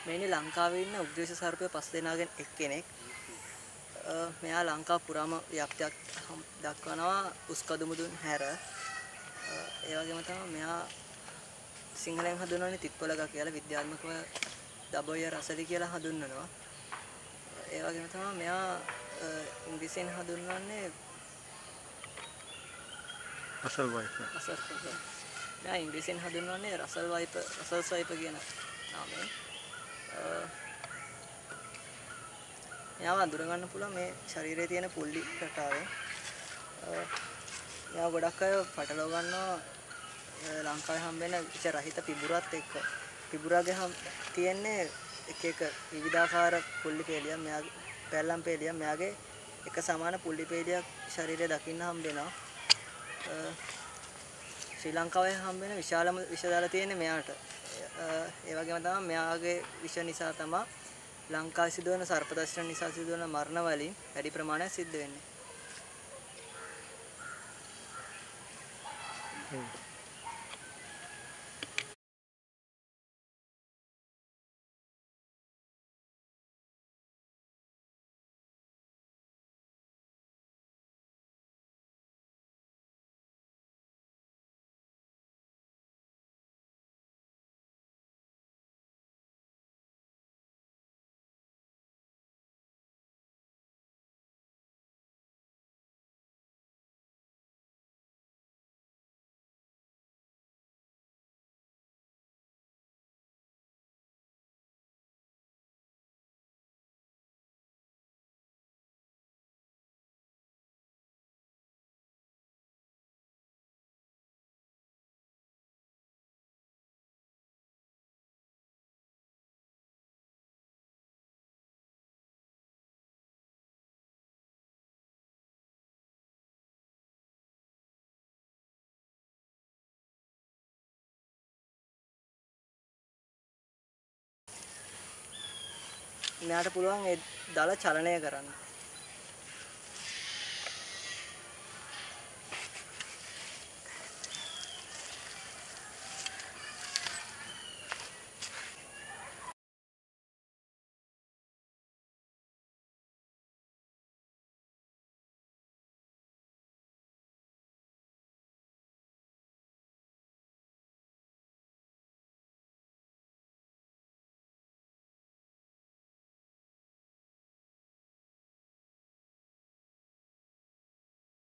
මේ ලංකාවේ ඉන්න උද්දේශ සර්පය 5 දෙනාගෙන් එක්කෙනෙක්. මෙයා ලංකාව පුරාම ව්‍යාප්තියක් දක්වනවා උස්කඳු මුදුන් හැර. ඒ වගේම තමයි මෙයා සිංහලෙන් හඳුන්වන්නේ තිත්පොළග කියලා, විද්‍යාත්මකව දබොය රසලි කියලා හඳුන්වනවා. ඒ වගේම තමයි මෙයා ඉංග්‍රීසියෙන් හඳුන්වන්නේ රසල් වයිපර්. මෙයා ඉංග්‍රීසියෙන් හඳුන්වන්නේ රසල් වයිපර් කියන නාමයෙන්. මෙයාව අඳුර ගන්න පුළුවන් මේ ශරීරයේ තියෙන පුල්ලි රටාවෙන්. මෙයා ගොඩක් අය පටලව ගන්නවා ලංකාවේ හම්බෙන විෂ රහිත පිබුරත් එක්ක. පිබුරාගේ තියෙන්නේ එක එක විවිධාකාර පුල්ලි පේලියක්. මෙයාගේ පැල්ලම් පේලියක්. මෙයාගේ එක සමාන පුල්ලි පේලියක් ශරීරයේ දකින්න හම්බෙනවා. ශ්‍රී ලංකාවේ හම්බෙන විශාලම විෂ දල තියෙන්නේ මෙයාට. ඒ වගේම තමයි මෙයාගේ විෂ නිසා තමයි ලංකාවේ සිදුවන සර්ප දෂ්ටන නිසා සිදුවන මරණ වලින් වැඩි ප්‍රමාණයක් සිද්ධ වෙන්නේ. මෙයාට පුළුවන් ඒ දල චලනය කරන්න.